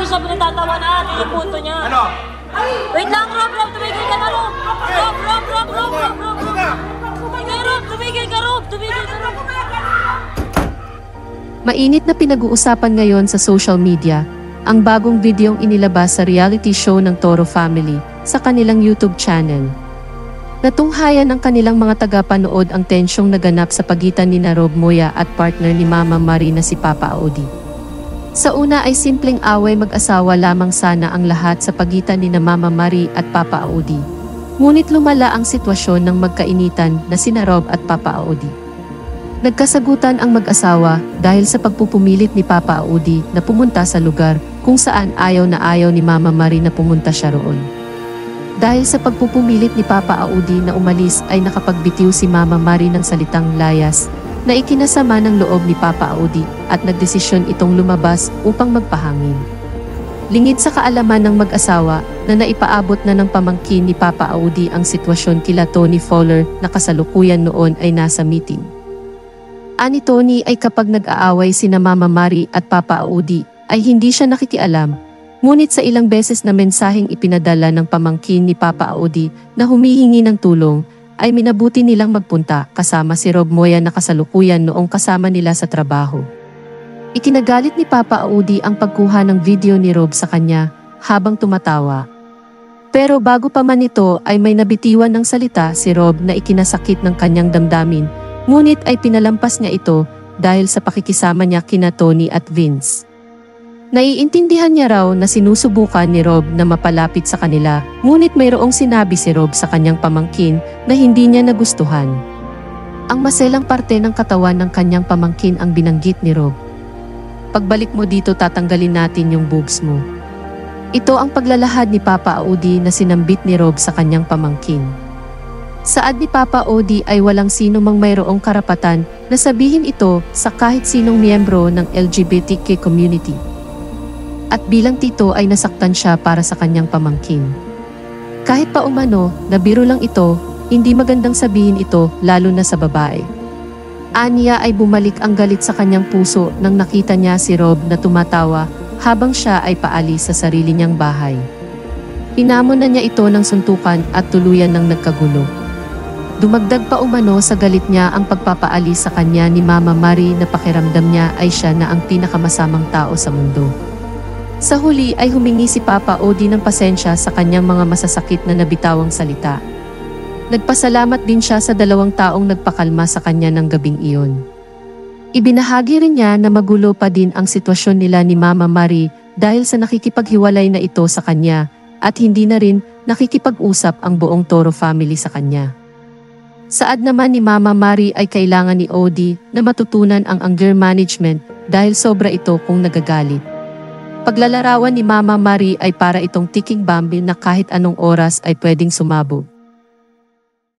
siya pinagtatawanan. Yung punto niya. Ano? Wait lang, Rob, tumigil ka na, Rob. Rob. Tumigil ka, Rob. Mainit na pinag-uusapan ngayon sa social media ang bagong videong inilabas sa reality show ng Toro Family sa kanilang YouTube channel. Natunghayan ng kanilang mga tagapanood ang tensyong naganap sa pagitan ni Rob Moya at partner ni Mama Marie na si Papa Audi. Sa una ay simpleng away mag-asawa lamang sana ang lahat sa pagitan ni Mama Marie at Papa Audi. Ngunit lumala ang sitwasyon ng magkainitan na sina Rob at Papa Audi. Nagkasagutan ang mag-asawa dahil sa pagpupumilit ni Papa Audi na pumunta sa lugar kung saan ayaw ni Mama Marie na pumunta siya roon. Dahil sa pagpupumilit ni Papa Audi na umalis ay nakapagbitiw si Mama Marie ng salitang layas na ikinasama ng loob ni Papa Audi at nagdesisyon itong lumabas upang magpahangin. Lingid sa kaalaman ng mag-asawa na naipaabot na ng pamangkin ni Papa Audi ang sitwasyon kila Tony Fowler na kasalukuyan noon ay nasa meeting. Ani Tony ay kapag nag-aaway sina Mama Marie at Papa Audi ay hindi siya nakikialam, ngunit sa ilang beses na mensaheng ipinadala ng pamangkin ni Papa Audi na humihingi ng tulong, ay minabuti nilang magpunta kasama si Rob Moya na kasalukuyan noong kasama nila sa trabaho. Ikinagalit ni Papa Audi ang pagkuha ng video ni Rob sa kanya habang tumatawa. Pero bago pa man ito ay may nabitiwan ng salita si Rob na ikinasakit ng kanyang damdamin, ngunit ay pinalampas niya ito dahil sa pakikisama niya kina Tony at Vince. Naiintindihan niya raw na sinusubukan ni Rob na mapalapit sa kanila, ngunit mayroong sinabi si Rob sa kanyang pamangkin na hindi niya nagustuhan. Ang maselang parte ng katawan ng kanyang pamangkin ang binanggit ni Rob. Pagbalik mo dito tatanggalin natin yung boobs mo. Ito ang paglalahad ni Papa Audi na sinambit ni Rob sa kanyang pamangkin. Saad ni Papa Audi ay walang sino mang mayroong karapatan na sabihin ito sa kahit sinong miyembro ng LGBTQ community. At bilang tito ay nasaktan siya para sa kanyang pamangkin. Kahit pa umano, na biro lang ito, hindi magandang sabihin ito lalo na sa babae. Aniya ay bumalik ang galit sa kanyang puso nang nakita niya si Rob na tumatawa habang siya ay paalis sa sarili niyang bahay. Hinamon na niya ito ng suntukan at tuluyan ng nagkagulo. Dumagdag pa umano sa galit niya ang pagpapaalis sa kanya ni Mama Marie na pakiramdam niya ay siya na ang pinakamasamang tao sa mundo. Sa huli ay humingi si Papa Audi ng pasensya sa kanyang mga masasakit na nabitawang salita. Nagpasalamat din siya sa 2 taong nagpakalma sa kanya ng gabing iyon. Ibinahagi rin niya na magulo pa din ang sitwasyon nila ni Mama Marie dahil sa nakikipaghiwalay na ito sa kanya at hindi na rin nakikipag-usap ang buong Toro family sa kanya. Saad naman ni Mama Marie ay kailangan ni Audi na matutunan ang anger management dahil sobra ito kung nagagalit. Paglalarawan ni Mama Marie ay para itong ticking bomb na kahit anong oras ay pwedeng sumabog.